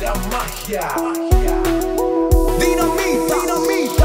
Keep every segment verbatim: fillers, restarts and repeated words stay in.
la magia. Dinamita, dinamita,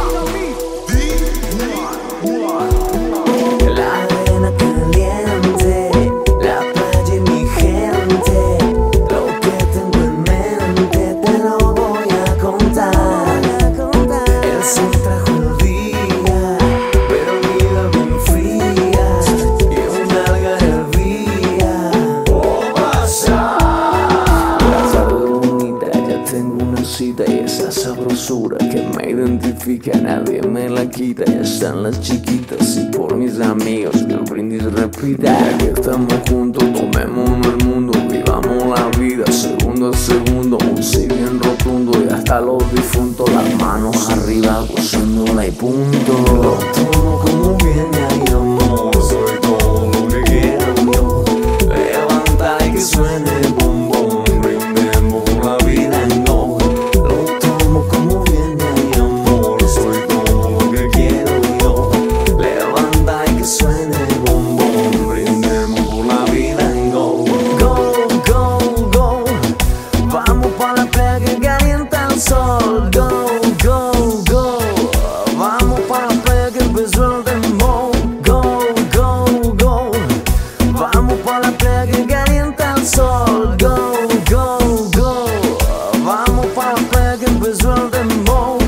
La arena caliente, la playa y mi gente. Lo que tengo en mente te lo voy a contar. El sol trajo el día, pero vida bien fría y una algarabía. Oh, pasa. La tarde bonita, ya tengo una cita y esa sabrosura que me identifica nadie me la quita. Ya están las chiquitas y por mis amigos que el brindis repita. Ya que estamos juntos, tomémonos el mundo, vivamos la vida segundo a segundo, un sí bien rotundo y hasta los difuntos las manos arriba gozándola y punto. Lo tomo como viene ahí amor, soy todo lo que quiero yo. Levanta y que suene el bombón, brindemos por la vida en go. Lo tomo como viene ahí amor, soy todo lo que quiero yo. Levanta y que suene el bombón, brindemos por la vida en go. Go, go, go, vamos pa' la playa que calienta el sol. Go, go, go, vamos pa' la playa que empezó el dembow. Go, go, go, vamos pa' la playa que calienta el sol. Go, go, go, vamos pa' la playa que empezó el dembow.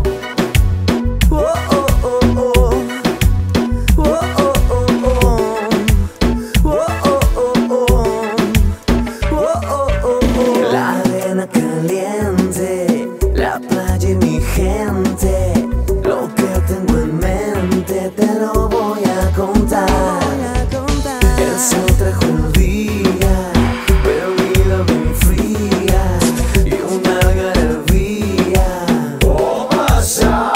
Oh, oh, oh, oh. Oh, oh, oh, oh. Oh, oh, oh, oh. Oh, oh, oh, oh. La arena caliente, la playa y mi gente. Lo que tengo en mente te lo voy a contar. El sol trajo el día, pero vida bien fría y una algarabía. Oh, pasa.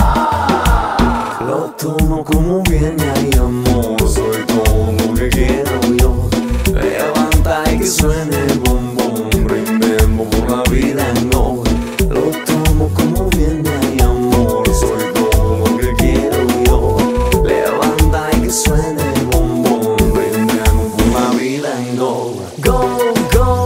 Lo tomo como viene ahí amor, soy todo lo que quiero yo. Levanta y que suene el bombón, brindemos por la vida en go. Lo tomo como viene ahí amor, soy todo lo que quiero yo. Levanta y que suene el bombón, brindemos por la vida en go. Go, go,